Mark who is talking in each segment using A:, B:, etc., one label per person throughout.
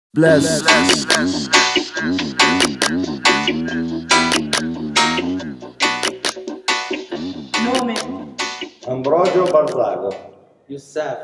A: Bless.
B: Nome,
C: Ambrogio Barzago,
D: Youssef,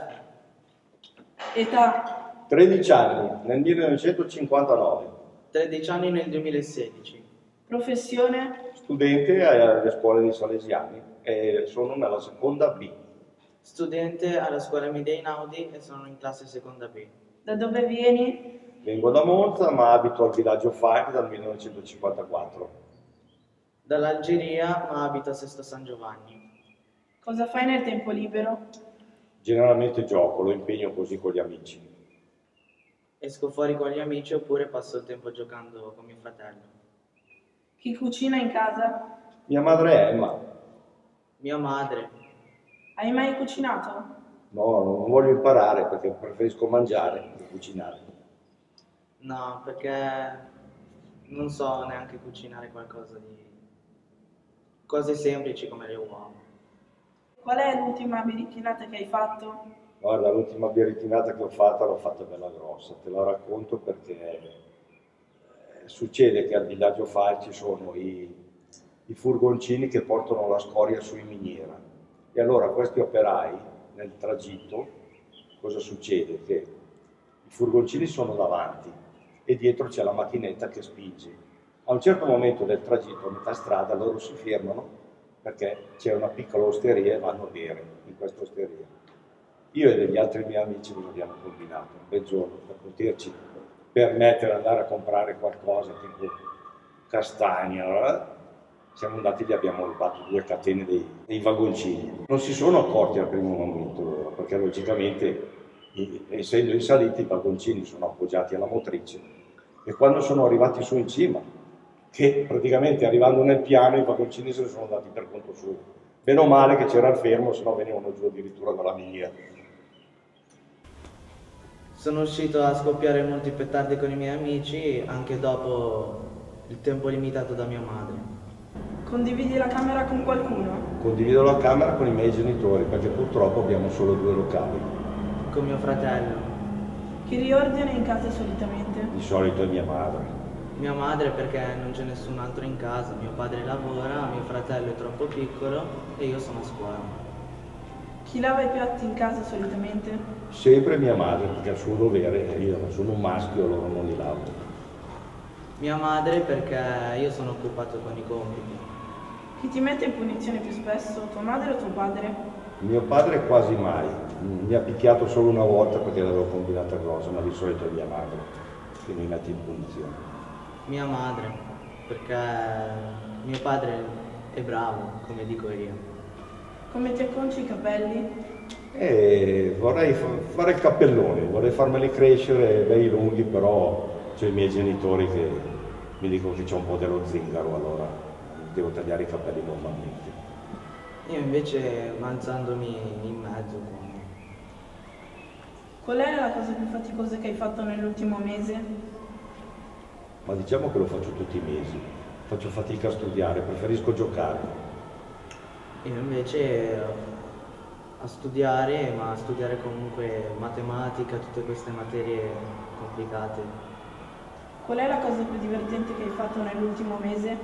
B: età,
C: 13 anni, nel 1959,
D: 13 anni nel 2016.
B: professione,
C: studente alle scuole dei Salesiani e sono nella seconda B.
D: Studente alla scuola media Inaudi e sono in classe seconda B.
B: da dove vieni,
C: Vengo da Monza ma abito al villaggio Falk dal 1954.
D: Dall'Algeria, ma abito a Sesto San Giovanni.
B: cosa fai nel tempo libero,
C: Generalmente gioco, lo impegno così con gli amici.
D: Esco fuori con gli amici oppure passo il tempo giocando con mio fratello.
B: chi cucina in casa,
C: Mia madre è Emma.
D: Mia madre,
B: hai mai cucinato?
C: No, non voglio imparare perché preferisco mangiare che cucinare.
D: no, perché non so neanche cucinare qualcosa di... cose semplici come le uova.
B: Qual è l'ultima birichinata che hai fatto?
C: Guarda, l'ultima birrettinata che ho fatta l'ho fatta bella grossa, te la racconto perché succede che al villaggio Falk ci sono i furgoncini che portano la scoria su in miniera e allora questi operai nel tragitto, cosa succede? Che i furgoncini sono davanti e dietro c'è la macchinetta che spinge. A un certo momento del tragitto, a metà strada, loro si fermano perché c'è una piccola osteria e vanno a bere in questa osteria. Io e degli altri miei amici ce l'abbiamo combinato un bel giorno per poterci permettere di andare a comprare qualcosa tipo castagna. Siamo andati e gli abbiamo rubato 2 catene dei vagoncini. Non si sono accorti al primo momento loro, perché logicamente, essendo in salita, i vagoncini sono appoggiati alla motrice e quando sono arrivati su in cima, che praticamente arrivando nel piano i vagoncini se ne sono andati per conto suo. Meno male che c'era il fermo, sennò venivano giù addirittura dalla miniera.
D: Sono uscito a scoppiare molti petardi con i miei amici anche dopo il tempo limitato da mia madre.
B: Condividi la camera con qualcuno?
C: Condivido la camera con i miei genitori perché purtroppo abbiamo solo 2 locali.
D: Con mio fratello.
B: Chi riordina in casa solitamente?
C: Di solito è mia madre.
D: Mia madre perché non c'è nessun altro in casa, mio padre lavora, mio fratello è troppo piccolo e io sono a scuola.
B: Chi lava i piatti in casa solitamente?
C: Sempre mia madre perché è il suo dovere, io sono un maschio, loro non li lavo.
D: Mia madre perché io sono occupato con i compiti.
B: Chi ti mette in punizione più spesso, tua madre o tuo padre?
C: Mio padre quasi mai, mi ha picchiato solo una volta perché l'avevo combinata grossa, ma di solito è mia madre che mi mette in punizione.
D: Mia madre perché mio padre è bravo, come dico io.
B: Come ti acconci i capelli?
C: E vorrei fare il cappellone, vorrei farmeli crescere bei lunghi, però c'ho i miei genitori che mi dicono che c'è un po' dello zingaro, allora devo tagliare i capelli normalmente.
D: Io invece mangiandomi in mezzo.
B: Qual è la cosa più faticosa che hai fatto nell'ultimo mese?
C: Ma diciamo che lo faccio tutti i mesi, faccio fatica a studiare, preferisco giocare.
D: Io invece a studiare, ma a studiare comunque matematica, tutte queste materie complicate.
B: Qual è la cosa più divertente che hai fatto nell'ultimo mese?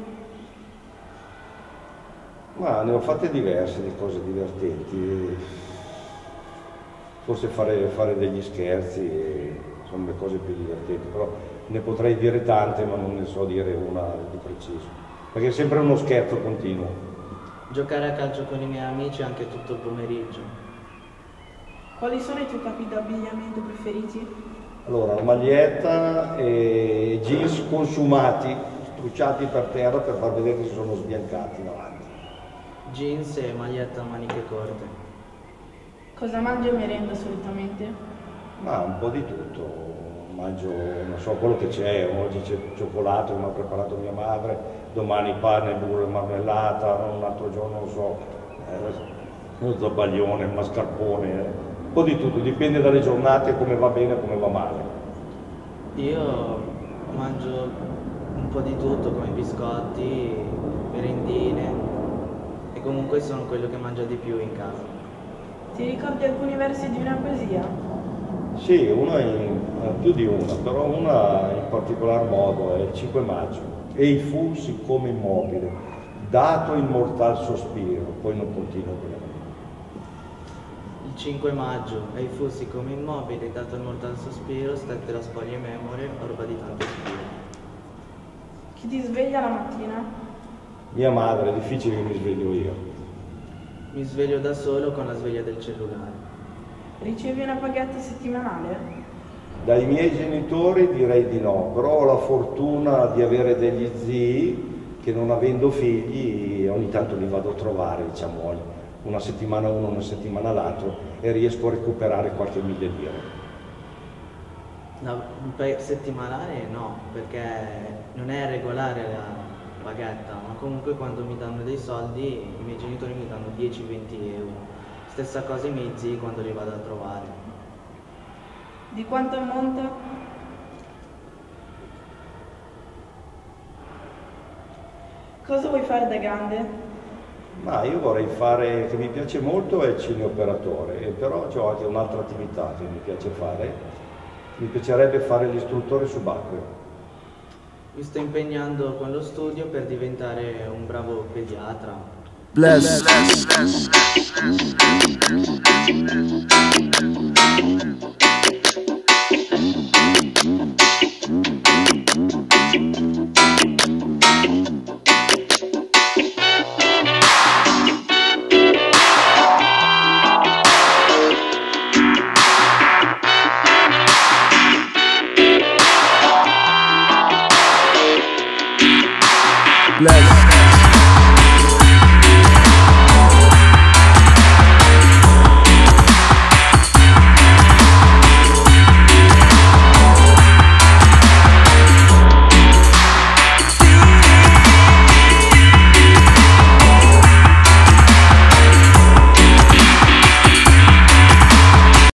C: Ma ne ho fatte diverse di cose divertenti, forse fare degli scherzi sono le cose più divertenti, però ne potrei dire tante ma non ne so dire una di preciso, perché è sempre uno scherzo continuo.
D: Giocare a calcio con i miei amici anche tutto il pomeriggio.
B: Quali sono i tuoi capi d'abbigliamento preferiti?
C: Allora, la maglietta e jeans consumati, strusciati per terra per far vedere che si sono sbiancati davanti.
D: Jeans e maglietta a maniche corte.
B: Cosa mangi a merenda solitamente?
C: Ma un po' di tutto, mangio, non so, quello che c'è, oggi c'è cioccolato che mi ha preparato mia madre, domani pane, burro e marmellata, un altro giorno, non so, uno zabbaglione, un mascarpone, un po' di tutto, dipende dalle giornate, come va bene e come va male.
D: Io mangio un po' di tutto come biscotti, merendine e comunque sono quello che mangia di più in casa.
B: Ti ricordi alcuni versi di una poesia?
C: Sì, uno è in Più di una, però una in particolar modo è il 5 maggio. Ei fu siccome immobile, dato il mortal sospiro, poi non continuo bene.
D: Il 5 maggio, ei fu siccome immobile, dato il mortal sospiro, stette la spoglie memore, orba di tanto spiro.
B: Chi ti sveglia la mattina?
C: Mia madre, è difficile che mi sveglio io.
D: Mi sveglio da solo con la sveglia del cellulare.
B: Ricevi una paghetta settimanale?
C: Dai miei genitori direi di no, però ho la fortuna di avere degli zii che non avendo figli ogni tanto li vado a trovare, diciamo, una settimana uno, una settimana l'altro e riesco a recuperare qualche 1000 lire.
D: No, settimanale no, perché non è regolare la paghetta, ma comunque quando mi danno dei soldi i miei genitori mi danno 10-20 euro. Stessa cosa i miei zii quando li vado a trovare.
B: Di quanto ammonta? Cosa vuoi fare da grande?
C: Ma io vorrei fare, che mi piace molto, è il cineoperatore, però ho anche un'altra attività che mi piace fare. Mi piacerebbe fare l'istruttore subacqueo.
D: Mi sto impegnando con lo studio per diventare un bravo pediatra.
A: Bless. Bless.